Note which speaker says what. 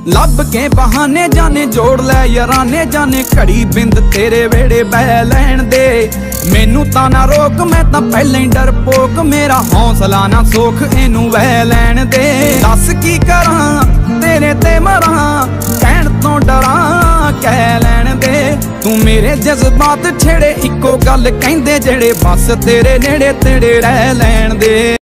Speaker 1: ਲੱਭ ਕੇ ਬਹਾਨੇ ਜਾने जोड़ लै याराने जाने घड़ी बिंद तेरे वेड़े बह लैन दे। मैनू तां ना रोक मैं तां पहले ही डरपोक, मेरा हौसला ना सोख इनू वह लैन दे। दस की करां तेरे ते मरां कहण तो डरां कह लैन दे। तू मेरे जज्बात छेड़े इको गल कहंदे जेड़े बस तेरे नेड़े तेड़े रह लैन दे।